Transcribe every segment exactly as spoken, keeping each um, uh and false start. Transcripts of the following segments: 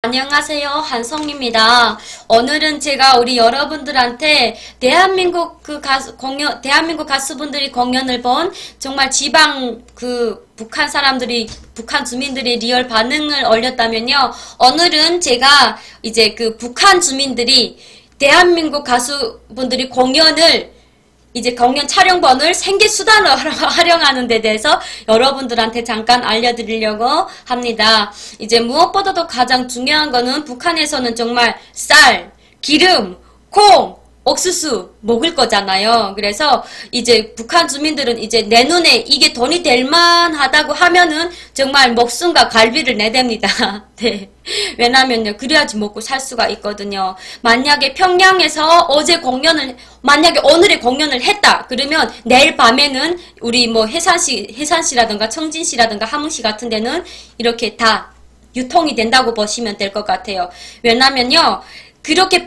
안녕하세요. 한성입니다. 오늘은 제가 우리 여러분들한테 대한민국 그 가수, 공연, 대한민국 가수분들이 공연을 본 정말 지방 그 북한 사람들이, 북한 주민들이 리얼 반응을 올렸다면요. 오늘은 제가 이제 그 북한 주민들이 대한민국 가수분들이 공연을 이제 공연 촬영본을 생계수단으로 활용하는 데 대해서 여러분들한테 잠깐 알려드리려고 합니다. 이제 무엇보다도 가장 중요한 거는 북한에서는 정말 쌀, 기름, 콩, 옥수수 먹을 거잖아요. 그래서 이제 북한 주민들은 이제 내 눈에 이게 돈이 될 만하다고 하면은 정말 목숨과 갈비를 내댑니다. 네. 왜냐면요. 그래야지 먹고 살 수가 있거든요. 만약에 평양에서 어제 공연을, 만약에 오늘의 공연을 했다. 그러면 내일 밤에는 우리 뭐 해산시, 해산시라든가 청진시라든가 함흥시 같은 데는 이렇게 다 유통이 된다고 보시면 될 것 같아요. 왜냐면요. 그렇게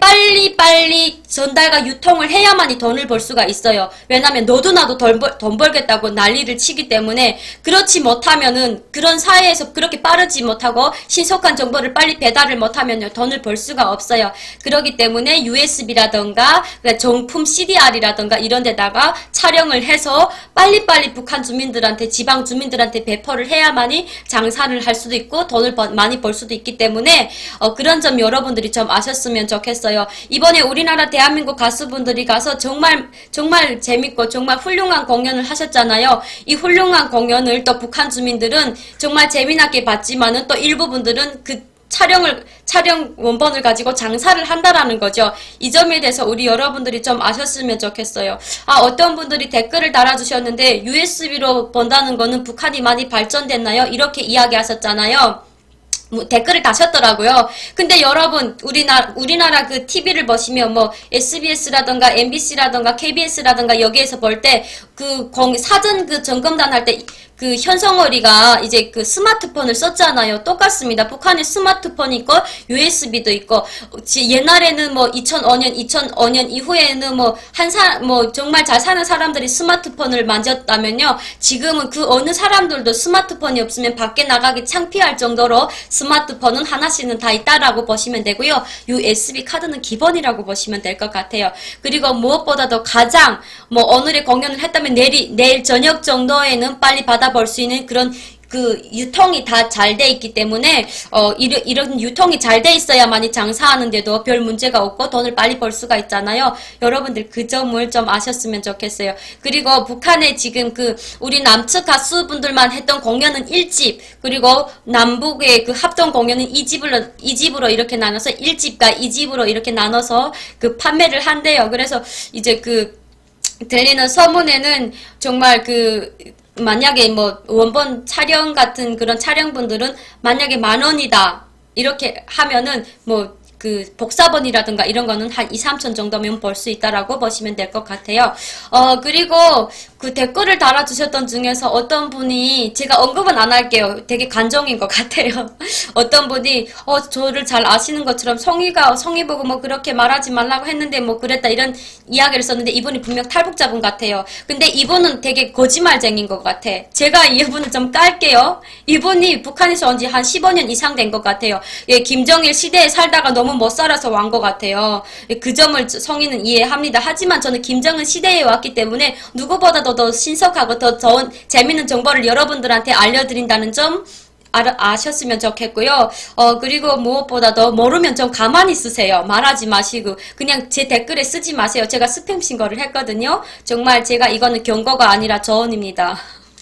빨리빨리 전달과 유통을 해야만이 돈을 벌 수가 있어요. 왜냐면 너도 나도 돈, 벌, 돈 벌겠다고 난리를 치기 때문에 그렇지 못하면은 그런 사회에서 그렇게 빠르지 못하고 신속한 정보를 빨리 배달을 못하면요 돈을 벌 수가 없어요. 그렇기 때문에 유에스비라던가 정품 씨디알이라던가 이런 데다가 촬영을 해서 빨리빨리 북한 주민들한테 지방 주민들한테 배포를 해야만이 장사를 할 수도 있고 돈을 버, 많이 벌 수도 있기 때문에 어, 그런 점 여러분들이 좀 아셨으면 좋겠어요. 이번에 우리나라 대한민국 가수분들이 가서 정말 정말 재밌고 정말 훌륭한 공연을 하셨잖아요. 이 훌륭한 공연을 또 북한 주민들은 정말 재미나게 봤지만은 또 일부분들은 그 촬영을 촬영 원본을 가지고 장사를 한다라는 거죠. 이 점에 대해서 우리 여러분들이 좀 아셨으면 좋겠어요. 아, 어떤 분들이 댓글을 달아주셨는데 유에스비로 본다는 거는 북한이 많이 발전됐나요? 이렇게 이야기하셨잖아요. 뭐 댓글을 다셨더라고요. 근데 여러분 우리나라 우리나라 그 티비를 보시면 뭐 에스비에스라던가 엠비씨라던가 케이비에스라던가 여기에서 볼 때 그 사전 그 점검단 할 때 그 현성어리가 이제 그 스마트폰을 썼잖아요. 똑같습니다. 북한에 스마트폰이 있고 유에스비도 있고 옛날에는 뭐 이천오 년 이천오 년 이후에는 뭐 한 사 뭐 정말 잘 사는 사람들이 스마트폰을 만졌다면요. 지금은 그 어느 사람들도 스마트폰이 없으면 밖에 나가기 창피할 정도로 스마트폰은 하나씩은 다 있다라고 보시면 되고요. 유에스비 카드는 기본이라고 보시면 될 것 같아요. 그리고 무엇보다도 가장 뭐 오늘의 공연을 했다면 내일, 내일 저녁 정도에는 빨리 받아볼 수 있는 그런 그 유통이 다 잘 돼 있기 때문에 어 이런, 이런 유통이 잘 돼 있어야만이 장사하는데도 별 문제가 없고 돈을 빨리 벌 수가 있잖아요. 여러분들 그 점을 좀 아셨으면 좋겠어요. 그리고 북한에 지금 그 우리 남측 가수분들만 했던 공연은 일 집, 그리고 남북의 그 합동 공연은 이 집으로 이 집으로 이렇게 나눠서 일 집과 이 집으로 이렇게 나눠서 그 판매를 한대요. 그래서 이제 그 들리는 소문에는 정말 그 만약에 뭐 원본 촬영 같은 그런 촬영분들은 만약에 만 원이다 이렇게 하면은 뭐 그 복사본이라든가 이런 거는 한 이, 삼천 정도면 벌 수 있다라고 보시면 될 것 같아요. 어, 그리고 그 댓글을 달아주셨던 중에서 어떤 분이, 제가 언급은 안 할게요. 되게 간정인 것 같아요. 어떤 분이, 어, 저를 잘 아시는 것처럼 성의가, 성의 보고 뭐 그렇게 말하지 말라고 했는데 뭐 그랬다 이런 이야기를 썼는데 이분이 분명 탈북자분 같아요. 근데 이분은 되게 거짓말쟁인 것 같아. 제가 이분을 좀 깔게요. 이분이 북한에서 온 지 한 십오 년 이상 된 것 같아요. 예, 김정일 시대에 살다가 너무 못 살아서 완 것 같아요. 그 점을 성인은 이해합니다. 하지만 저는 김정은 시대에 왔기 때문에 누구보다도 더 신속하고 더 좋은 재밌는 정보를 여러분들한테 알려드린다는 점 아, 아셨으면 좋겠고요. 어, 그리고 무엇보다도 모르면 좀 가만히 있으세요. 말하지 마시고 그냥 제 댓글에 쓰지 마세요. 제가 스팸 신고를 했거든요. 정말 제가 이거는 경고가 아니라 조언입니다.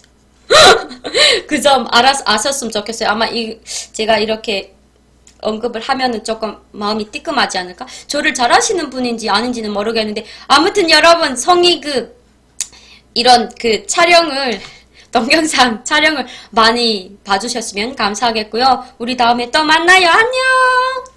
그 점 알았, 아셨으면 좋겠어요. 아마 이 제가 이렇게 언급을 하면은 조금 마음이 뜨끔하지 않을까? 저를 잘 아시는 분인지 아닌지는 모르겠는데 아무튼 여러분 성의 그 이런 그 촬영을 동영상 촬영을 많이 봐주셨으면 감사하겠고요. 우리 다음에 또 만나요. 안녕.